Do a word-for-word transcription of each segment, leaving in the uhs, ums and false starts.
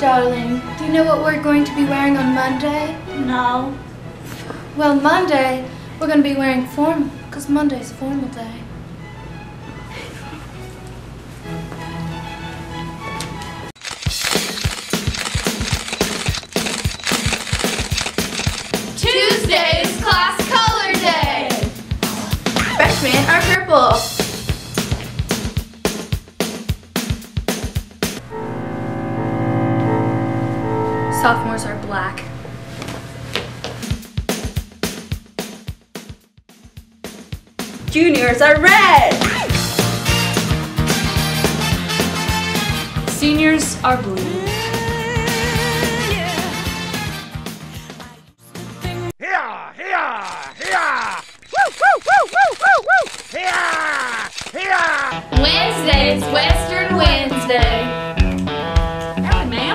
darling, do you know what we're going to be wearing on Monday? No. Well, Monday, we're going to be wearing formal, because Monday's formal day. Tuesday's class color day. Freshmen are purple. Sophomores are black. Juniors are red. Seniors are blue. Here, here, here! Woo, woo, woo, woo, woo, woo! Here, here! Wednesday's Western Wednesday. Howdy, ma'am.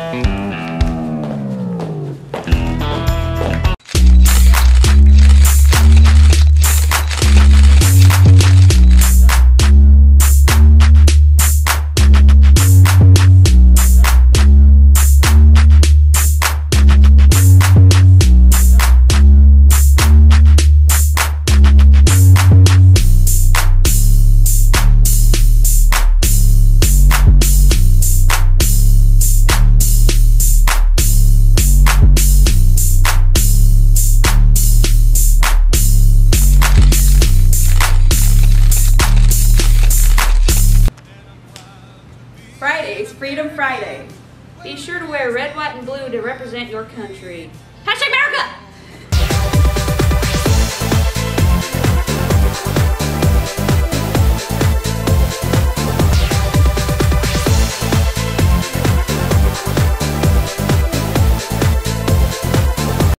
Friday's Freedom Friday. Be sure to wear red, white, and blue to represent your country. Hashtag America!